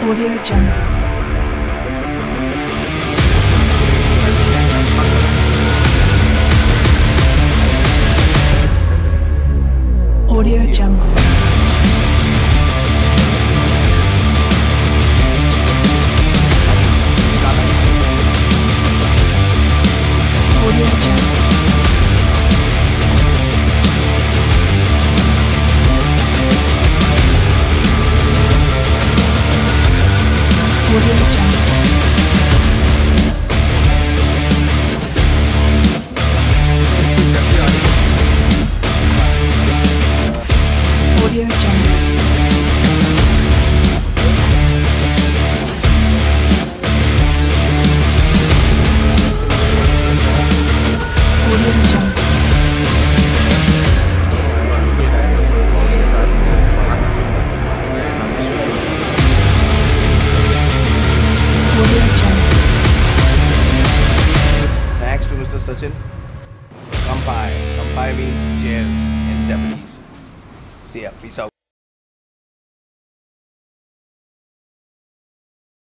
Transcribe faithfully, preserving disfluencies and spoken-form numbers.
Audio Jungle. Audio Jungle. Audio Jungle. Audio Jungle. Audio Jungle. Audio Jungle. Thanks to Mister Sachin. Kampai. Kampai means cheers in Japanese. See ya. Peace out.